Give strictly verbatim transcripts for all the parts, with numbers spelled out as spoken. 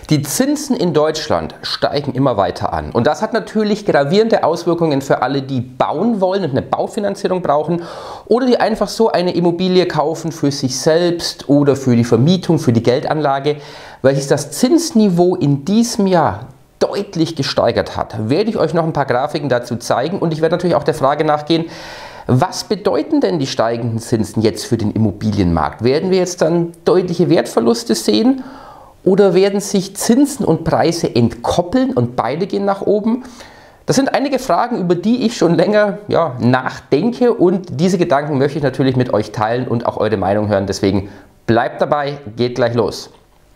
Die Zinsen in Deutschland steigen immer weiter an und das hat natürlich gravierende Auswirkungen für alle, die bauen wollen und eine Baufinanzierung brauchen oder die einfach so eine Immobilie kaufen für sich selbst oder für die Vermietung, für die Geldanlage, welches das Zinsniveau in diesem Jahr deutlich gesteigert hat. Werde ich euch noch ein paar Grafiken dazu zeigen und ich werde natürlich auch der Frage nachgehen, was bedeuten denn die steigenden Zinsen jetzt für den Immobilienmarkt? Werden wir jetzt dann deutliche Wertverluste sehen? Oder werden sich Zinsen und Preise entkoppeln und beide gehen nach oben? Das sind einige Fragen, über die ich schon länger ja, nachdenke und diese Gedanken möchte ich natürlich mit euch teilen und auch eure Meinung hören. Deswegen bleibt dabei, geht gleich los.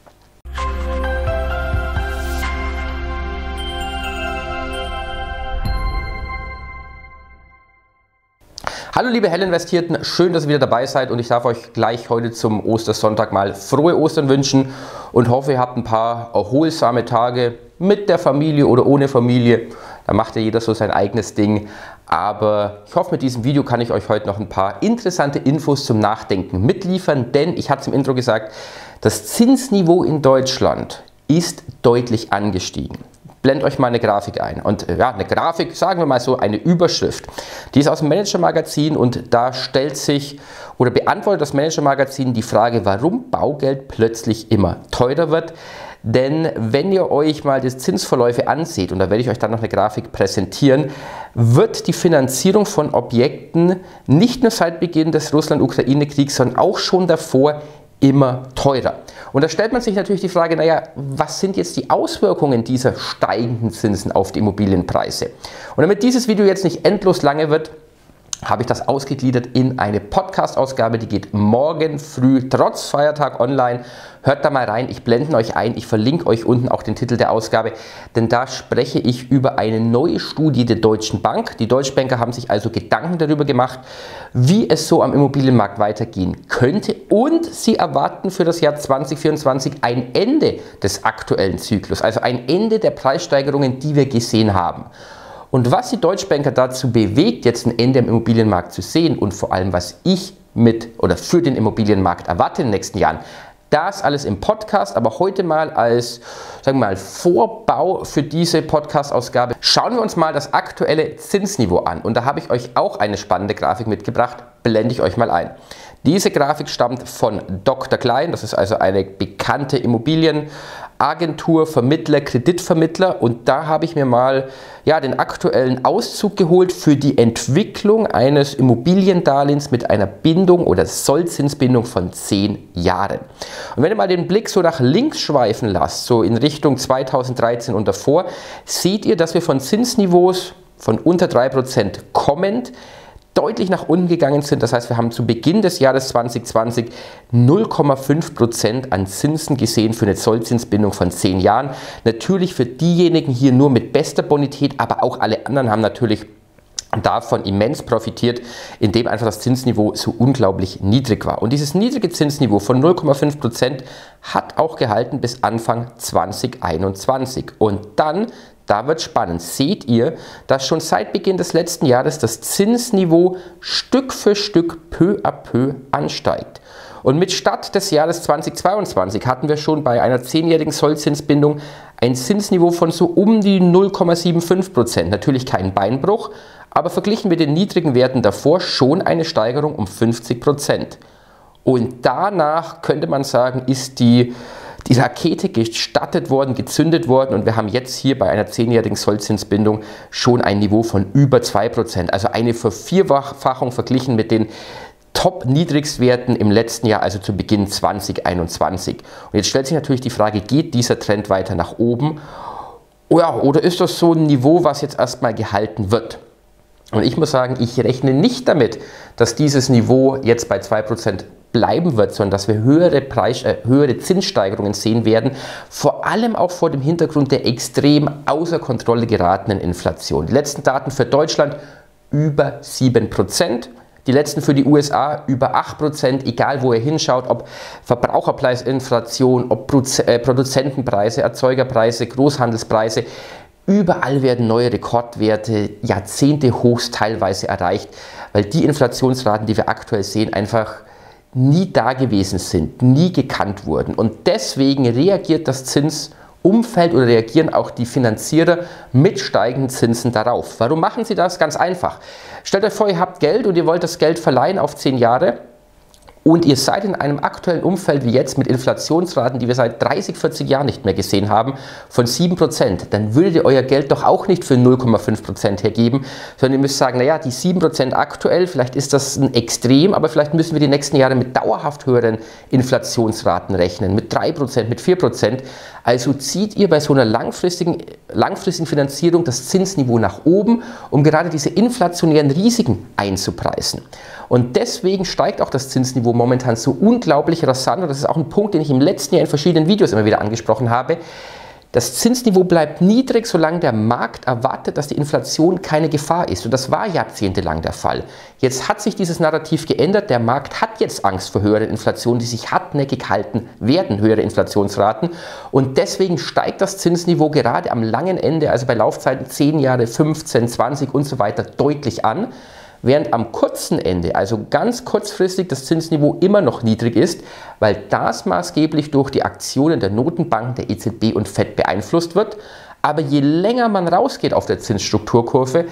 Hallo liebe Hellinvestierten, schön, dass ihr wieder dabei seid und ich darf euch gleich heute zum Ostersonntag mal frohe Ostern wünschen und hoffe, ihr habt ein paar erholsame Tage mit der Familie oder ohne Familie. Da macht ja jeder so sein eigenes Ding, aber ich hoffe, mit diesem Video kann ich euch heute noch ein paar interessante Infos zum Nachdenken mitliefern, denn ich hatte es im Intro gesagt, das Zinsniveau in Deutschland ist deutlich angestiegen. Blend euch mal eine Grafik ein. Und ja, eine Grafik, sagen wir mal so, eine Überschrift. Die ist aus dem Manager-Magazin und da stellt sich oder beantwortet das Manager-Magazin die Frage, warum Baugeld plötzlich immer teurer wird. Denn wenn ihr euch mal die Zinsverläufe anseht, und da werde ich euch dann noch eine Grafik präsentieren, wird die Finanzierung von Objekten nicht nur seit Beginn des Russland-Ukraine-Kriegs, sondern auch schon davor immer teurer. Und da stellt man sich natürlich die Frage, naja, was sind jetzt die Auswirkungen dieser steigenden Zinsen auf die Immobilienpreise? Und damit dieses Video jetzt nicht endlos lange wird, habe ich das ausgegliedert in eine Podcast-Ausgabe, die geht morgen früh, trotz Feiertag, online. Hört da mal rein, ich blende euch ein, ich verlinke euch unten auch den Titel der Ausgabe, denn da spreche ich über eine neue Studie der Deutschen Bank. Die Deutschbanker haben sich also Gedanken darüber gemacht, wie es so am Immobilienmarkt weitergehen könnte und sie erwarten für das Jahr zwanzig vierundzwanzig ein Ende des aktuellen Zyklus, also ein Ende der Preissteigerungen, die wir gesehen haben. Und was die Deutschbanker dazu bewegt, jetzt ein Ende im Immobilienmarkt zu sehen und vor allem, was ich mit oder für den Immobilienmarkt erwarte in den nächsten Jahren, das alles im Podcast, aber heute mal als, sagen wir mal, Vorbau für diese Podcast-Ausgabe. Schauen wir uns mal das aktuelle Zinsniveau an und da habe ich euch auch eine spannende Grafik mitgebracht, blende ich euch mal ein. Diese Grafik stammt von Doktor Klein, das ist also eine bekannte Immobilienagentur, Vermittler, Kreditvermittler und da habe ich mir mal ja, den aktuellen Auszug geholt für die Entwicklung eines Immobiliendarlehens mit einer Bindung oder Sollzinsbindung von zehn Jahren. Und wenn ihr mal den Blick so nach links schweifen lasst, so in Richtung zweitausenddreizehn und davor, seht ihr, dass wir von Zinsniveaus von unter drei Prozent kommend deutlich nach unten gegangen sind. Das heißt, wir haben zu Beginn des Jahres zwanzig zwanzig null Komma fünf Prozent an Zinsen gesehen für eine Zollzinsbindung von zehn Jahren. Natürlich für diejenigen hier nur mit bester Bonität, aber auch alle anderen haben natürlich davon immens profitiert, indem einfach das Zinsniveau so unglaublich niedrig war. Und dieses niedrige Zinsniveau von null Komma fünf Prozent hat auch gehalten bis Anfang zwanzig einundzwanzig. Und dann Da wird spannend. Seht ihr, dass schon seit Beginn des letzten Jahres das Zinsniveau Stück für Stück peu à peu ansteigt. Und mit Start des Jahres zweitausendzweiundzwanzig hatten wir schon bei einer zehnjährigen Sollzinsbindung ein Zinsniveau von so um die null Komma fünfundsiebzig Prozent. Natürlich kein Beinbruch, aber verglichen mit den niedrigen Werten davor schon eine Steigerung um fünfzig Prozent. Und danach könnte man sagen, ist die Die Rakete gestartet worden, gezündet worden und wir haben jetzt hier bei einer zehnjährigen Sollzinsbindung schon ein Niveau von über zwei Prozent. Also eine Vervierfachung verglichen mit den Top-Niedrigstwerten im letzten Jahr, also zu Beginn zwanzig einundzwanzig. Und jetzt stellt sich natürlich die Frage, geht dieser Trend weiter nach oben? Ja, oder ist das so ein Niveau, was jetzt erstmal gehalten wird? Und ich muss sagen, ich rechne nicht damit, dass dieses Niveau jetzt bei zwei Prozent bleiben wird, sondern dass wir höhere, Preis, äh, höhere Zinssteigerungen sehen werden, vor allem auch vor dem Hintergrund der extrem außer Kontrolle geratenen Inflation. Die letzten Daten für Deutschland über sieben Prozent, die letzten für die U S A über acht Prozent, egal wo ihr hinschaut, ob Verbraucherpreisinflation, ob Produzentenpreise, Erzeugerpreise, Großhandelspreise. Überall werden neue Rekordwerte, Jahrzehnte hochs teilweise erreicht, weil die Inflationsraten, die wir aktuell sehen, einfach nie da gewesen sind, nie gekannt wurden. Und deswegen reagiert das Zins- Umfeld oder reagieren auch die Finanzierer mit steigenden Zinsen darauf. Warum machen sie das? Ganz einfach. Stellt euch vor, ihr habt Geld und ihr wollt das Geld verleihen auf zehn Jahre. Und ihr seid in einem aktuellen Umfeld wie jetzt mit Inflationsraten, die wir seit dreißig, vierzig Jahren nicht mehr gesehen haben, von sieben Prozent, dann würdet ihr euer Geld doch auch nicht für null Komma fünf Prozent hergeben, sondern ihr müsst sagen, naja, die sieben Prozent aktuell, vielleicht ist das ein Extrem, aber vielleicht müssen wir die nächsten Jahre mit dauerhaft höheren Inflationsraten rechnen, mit drei Prozent, mit vier Prozent. Also zieht ihr bei so einer langfristigen, langfristigen Finanzierung das Zinsniveau nach oben, um gerade diese inflationären Risiken einzupreisen. Und deswegen steigt auch das Zinsniveau momentan so unglaublich rasant. Und das ist auch ein Punkt, den ich im letzten Jahr in verschiedenen Videos immer wieder angesprochen habe. Das Zinsniveau bleibt niedrig, solange der Markt erwartet, dass die Inflation keine Gefahr ist. Und das war jahrzehntelang der Fall. Jetzt hat sich dieses Narrativ geändert. Der Markt hat jetzt Angst vor höheren Inflationen, die sich hartnäckig halten werden, höhere Inflationsraten. Und deswegen steigt das Zinsniveau gerade am langen Ende, also bei Laufzeiten zehn Jahre, fünfzehn, zwanzig und so weiter, deutlich an. Während am kurzen Ende, also ganz kurzfristig, das Zinsniveau immer noch niedrig ist, weil das maßgeblich durch die Aktionen der Notenbanken, der E Z B und Fed beeinflusst wird. Aber je länger man rausgeht auf der Zinsstrukturkurve,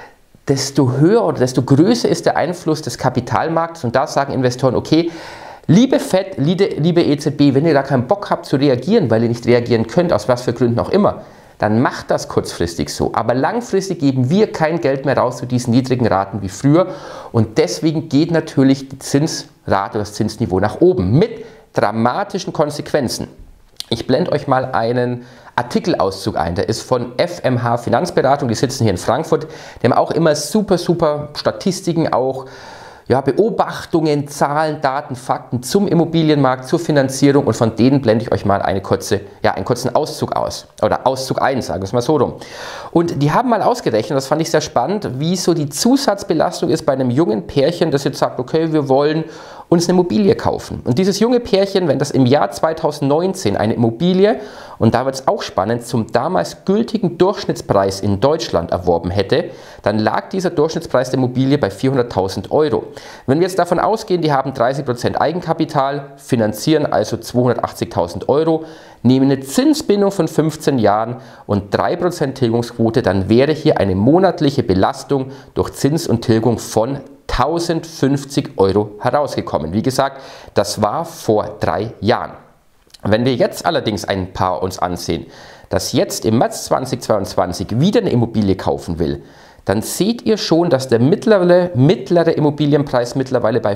desto höher oder desto größer ist der Einfluss des Kapitalmarkts. Und da sagen Investoren, okay, liebe Fed, liebe E Z B, wenn ihr da keinen Bock habt zu reagieren, weil ihr nicht reagieren könnt, aus was für Gründen auch immer, dann macht das kurzfristig so. Aber langfristig geben wir kein Geld mehr raus zu diesen niedrigen Raten wie früher. Und deswegen geht natürlich die Zinsrate oder das Zinsniveau nach oben mit dramatischen Konsequenzen. Ich blende euch mal einen Artikelauszug ein, der ist von F M H Finanzberatung, die sitzen hier in Frankfurt. Die haben auch immer super, super Statistiken, auch ja, Beobachtungen, Zahlen, Daten, Fakten zum Immobilienmarkt, zur Finanzierung, und von denen blende ich euch mal eine kurze, ja, einen kurzen Auszug aus. Oder Auszug eins, sagen wir es mal so rum. Und die haben mal ausgerechnet, das fand ich sehr spannend, wie so die Zusatzbelastung ist bei einem jungen Pärchen, das jetzt sagt, okay, wir wollen uns eine Immobilie kaufen. Und dieses junge Pärchen, wenn das im Jahr zweitausendneunzehn eine Immobilie, und da wird es auch spannend, zum damals gültigen Durchschnittspreis in Deutschland erworben hätte, dann lag dieser Durchschnittspreis der Immobilie bei vierhunderttausend Euro. Wenn wir jetzt davon ausgehen, die haben dreißig Prozent Eigenkapital, finanzieren also zweihundertachtzigtausend Euro, nehmen eine Zinsbindung von fünfzehn Jahren und drei Prozent Tilgungsquote, dann wäre hier eine monatliche Belastung durch Zins und Tilgung von tausendfünfzig Euro herausgekommen. Wie gesagt, das war vor drei Jahren. Wenn wir jetzt allerdings ein Paar uns ansehen, das jetzt im März zweitausendzweiundzwanzig wieder eine Immobilie kaufen will, dann seht ihr schon, dass der mittlere, mittlere Immobilienpreis mittlerweile bei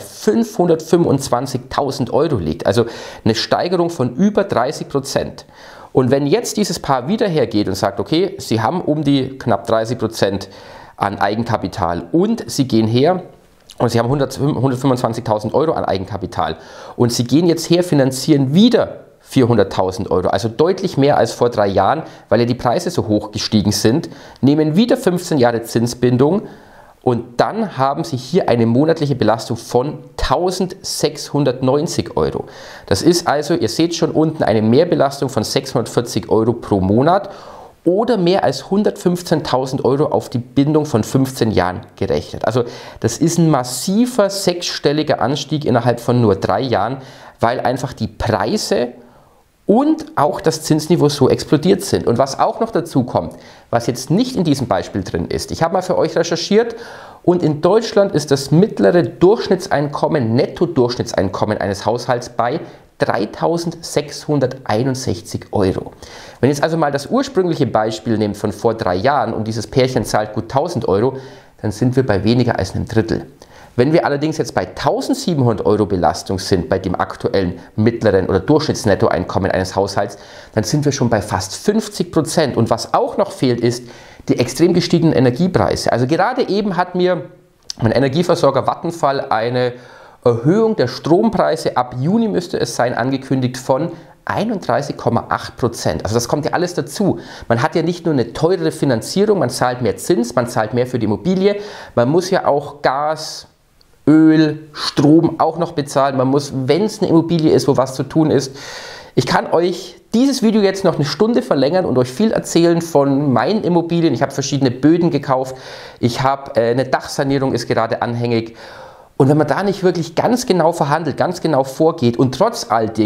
fünfhundertfünfundzwanzigtausend Euro liegt. Also eine Steigerung von über dreißig Prozent. Und wenn jetzt dieses Paar wieder hergeht und sagt, okay, sie haben um die knapp dreißig Prozent an Eigenkapital und sie gehen her, und sie haben hundertfünfundzwanzigtausend Euro an Eigenkapital und sie gehen jetzt her, finanzieren wieder vierhunderttausend Euro, also deutlich mehr als vor drei Jahren, weil ja die Preise so hoch gestiegen sind, nehmen wieder fünfzehn Jahre Zinsbindung und dann haben sie hier eine monatliche Belastung von tausendsechshundertneunzig Euro. Das ist also, ihr seht schon unten, eine Mehrbelastung von sechshundertvierzig Euro pro Monat oder mehr als hundertfünfzehntausend Euro auf die Bindung von fünfzehn Jahren gerechnet. Also das ist ein massiver sechsstelliger Anstieg innerhalb von nur drei Jahren, weil einfach die Preise und auch das Zinsniveau so explodiert sind. Und was auch noch dazu kommt, was jetzt nicht in diesem Beispiel drin ist, ich habe mal für euch recherchiert und in Deutschland ist das mittlere Durchschnittseinkommen, Netto-Durchschnittseinkommen eines Haushalts bei dreitausendsechshunderteinundsechzig Euro. Wenn ihr jetzt also mal das ursprüngliche Beispiel nehmt von vor drei Jahren und dieses Pärchen zahlt gut tausend Euro, dann sind wir bei weniger als einem Drittel. Wenn wir allerdings jetzt bei tausendsiebenhundert Euro Belastung sind, bei dem aktuellen mittleren oder Durchschnittsnettoeinkommen eines Haushalts, dann sind wir schon bei fast fünfzig Prozent. Und was auch noch fehlt, ist die extrem gestiegenen Energiepreise. Also gerade eben hat mir mein Energieversorger Vattenfall eine Erhöhung der Strompreise, ab Juni müsste es sein, angekündigt von einunddreißig Komma acht Prozent. Also das kommt ja alles dazu. Man hat ja nicht nur eine teurere Finanzierung, man zahlt mehr Zins, man zahlt mehr für die Immobilie, man muss ja auch Gas, Öl, Strom auch noch bezahlen. Man muss, wenn es eine Immobilie ist, wo was zu tun ist. Ich kann euch dieses Video jetzt noch eine Stunde verlängern und euch viel erzählen von meinen Immobilien. Ich habe verschiedene Böden gekauft, ich habe äh, eine Dachsanierung ist gerade anhängig. Und wenn man da nicht wirklich ganz genau verhandelt, ganz genau vorgeht und trotz all dem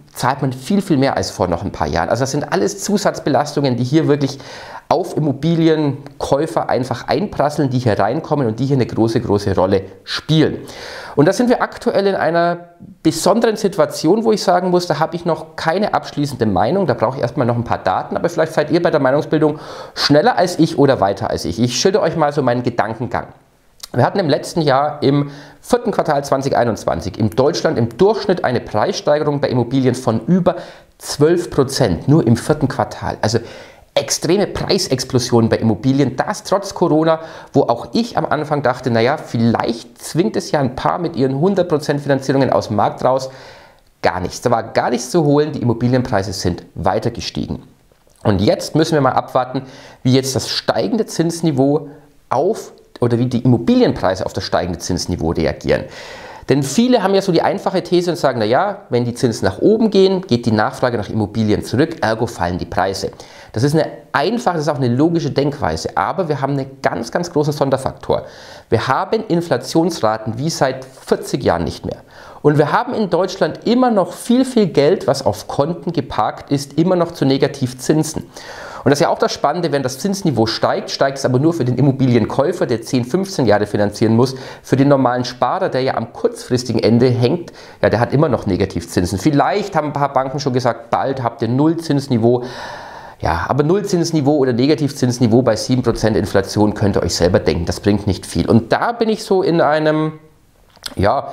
zahlt man viel, viel mehr als vor noch ein paar Jahren. Also das sind alles Zusatzbelastungen, die hier wirklich auf Immobilienkäufer einfach einprasseln, die hier reinkommen und die hier eine große, große Rolle spielen. Und da sind wir aktuell in einer besonderen Situation, wo ich sagen muss, da habe ich noch keine abschließende Meinung, da brauche ich erstmal noch ein paar Daten, aber vielleicht seid ihr bei der Meinungsbildung schneller als ich oder weiter als ich. Ich schilder euch mal so meinen Gedankengang. Wir hatten im letzten Jahr im vierten Quartal zweitausendeinundzwanzig in Deutschland im Durchschnitt eine Preissteigerung bei Immobilien von über zwölf Prozent, nur im vierten Quartal. Also extreme Preisexplosionen bei Immobilien, das trotz Corona, wo auch ich am Anfang dachte, naja, vielleicht zwingt es ja ein paar mit ihren hundert Prozent Finanzierungen aus dem Markt raus. Gar nichts, da war gar nichts zu holen, die Immobilienpreise sind weiter gestiegen. Und jetzt müssen wir mal abwarten, wie jetzt das steigende Zinsniveau auf oder wie die Immobilienpreise auf das steigende Zinsniveau reagieren. Denn viele haben ja so die einfache These und sagen, naja, wenn die Zinsen nach oben gehen, geht die Nachfrage nach Immobilien zurück, ergo fallen die Preise. Das ist eine einfache, das ist auch eine logische Denkweise, aber wir haben einen ganz, ganz großen Sonderfaktor. Wir haben Inflationsraten wie seit vierzig Jahren nicht mehr. Und wir haben in Deutschland immer noch viel, viel Geld, was auf Konten geparkt ist, immer noch zu Negativzinsen. Und das ist ja auch das Spannende, wenn das Zinsniveau steigt, steigt es aber nur für den Immobilienkäufer, der zehn, fünfzehn Jahre finanzieren muss. Für den normalen Sparer, der ja am kurzfristigen Ende hängt, ja, der hat immer noch Negativzinsen. Vielleicht haben ein paar Banken schon gesagt, bald habt ihr Nullzinsniveau. Ja, aber Nullzinsniveau oder Negativzinsniveau bei sieben Prozent Inflation könnt ihr euch selber denken, das bringt nicht viel. Und da bin ich so in einem, ja,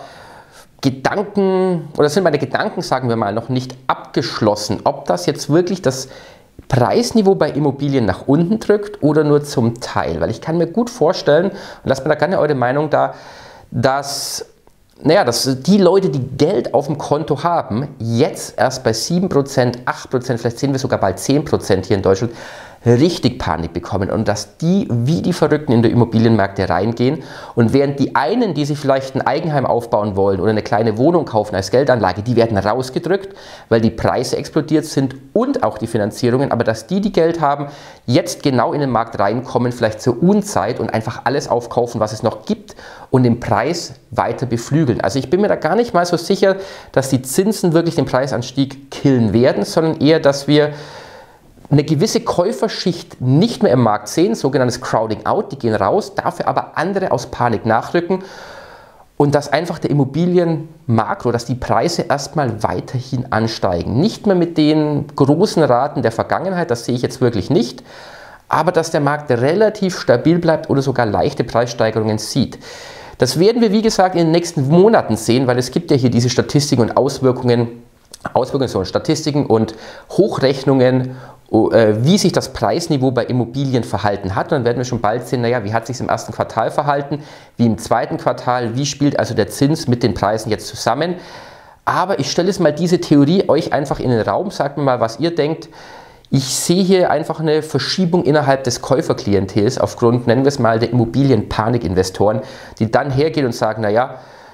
Gedanken, oder sind meine Gedanken, sagen wir mal, noch nicht abgeschlossen, ob das jetzt wirklich das Preisniveau bei Immobilien nach unten drückt oder nur zum Teil. Weil ich kann mir gut vorstellen, und lasst mir da gerne eure Meinung da, dass, naja, dass die Leute, die Geld auf dem Konto haben, jetzt erst bei sieben Prozent, acht Prozent, vielleicht sehen wir sogar bald zehn Prozent hier in Deutschland, richtig Panik bekommen und dass die wie die Verrückten in die Immobilienmärkte reingehen und während die einen, die sich vielleicht ein Eigenheim aufbauen wollen oder eine kleine Wohnung kaufen als Geldanlage, die werden rausgedrückt, weil die Preise explodiert sind und auch die Finanzierungen, aber dass die, die Geld haben, jetzt genau in den Markt reinkommen, vielleicht zur Unzeit und einfach alles aufkaufen, was es noch gibt und den Preis weiter beflügeln. Also ich bin mir da gar nicht mal so sicher, dass die Zinsen wirklich den Preisanstieg killen werden, sondern eher, dass wir eine gewisse Käuferschicht nicht mehr im Markt sehen, sogenanntes Crowding Out, die gehen raus, dafür aber andere aus Panik nachrücken und dass einfach der Immobilienmakro, dass die Preise erstmal weiterhin ansteigen. Nicht mehr mit den großen Raten der Vergangenheit, das sehe ich jetzt wirklich nicht, aber dass der Markt relativ stabil bleibt oder sogar leichte Preissteigerungen sieht. Das werden wir, wie gesagt, in den nächsten Monaten sehen, weil es gibt ja hier diese Statistiken und Auswirkungen, Auswirkungen, so Statistiken und Hochrechnungen, wie sich das Preisniveau bei Immobilien verhalten hat. Und dann werden wir schon bald sehen, naja, wie hat sich es im ersten Quartal verhalten, wie im zweiten Quartal, wie spielt also der Zins mit den Preisen jetzt zusammen. Aber ich stelle jetzt mal diese Theorie euch einfach in den Raum, sagt mir mal, was ihr denkt. Ich sehe hier einfach eine Verschiebung innerhalb des Käuferklientels aufgrund, nennen wir es mal, der Immobilienpanikinvestoren, die dann hergehen und sagen, naja,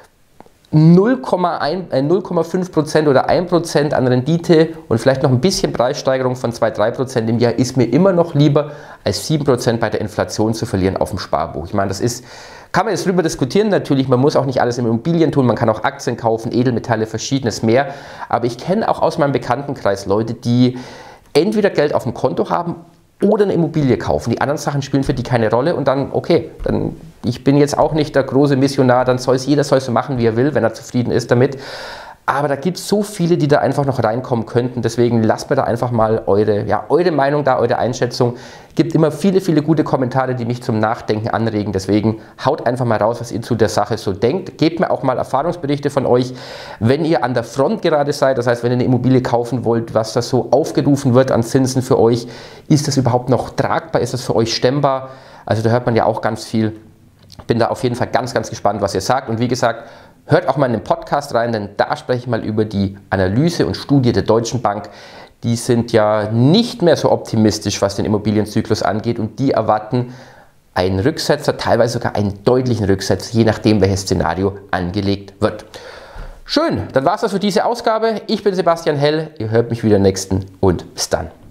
null Komma fünf Prozent oder ein Prozent an Rendite und vielleicht noch ein bisschen Preissteigerung von zwei bis drei Prozent im Jahr ist mir immer noch lieber, als sieben Prozent bei der Inflation zu verlieren auf dem Sparbuch. Ich meine, das ist, kann man jetzt drüber diskutieren natürlich, man muss auch nicht alles in Immobilien tun, man kann auch Aktien kaufen, Edelmetalle, verschiedenes mehr, aber ich kenne auch aus meinem Bekanntenkreis Leute, die entweder Geld auf dem Konto haben oder eine Immobilie kaufen. Die anderen Sachen spielen für die keine Rolle und dann, okay, dann, ich bin jetzt auch nicht der große Missionar, dann soll es jeder soll so machen, wie er will, wenn er zufrieden ist damit. Aber da gibt es so viele, die da einfach noch reinkommen könnten. Deswegen lasst mir da einfach mal eure, ja, eure Meinung da, eure Einschätzung. Es gibt immer viele, viele gute Kommentare, die mich zum Nachdenken anregen. Deswegen haut einfach mal raus, was ihr zu der Sache so denkt. Gebt mir auch mal Erfahrungsberichte von euch, wenn ihr an der Front gerade seid. Das heißt, wenn ihr eine Immobilie kaufen wollt, was das so aufgerufen wird an Zinsen für euch. Ist das überhaupt noch tragbar? Ist das für euch stemmbar? Also da hört man ja auch ganz viel. Bin da auf jeden Fall ganz, ganz gespannt, was ihr sagt. Und wie gesagt, hört auch mal in den Podcast rein, denn da spreche ich mal über die Analyse und Studie der Deutschen Bank. Die sind ja nicht mehr so optimistisch, was den Immobilienzyklus angeht und die erwarten einen Rücksetzer, teilweise sogar einen deutlichen Rücksetzer, je nachdem, welches Szenario angelegt wird. Schön, dann war es das für diese Ausgabe. Ich bin Sebastian Hell, ihr hört mich wieder nächsten und bis dann.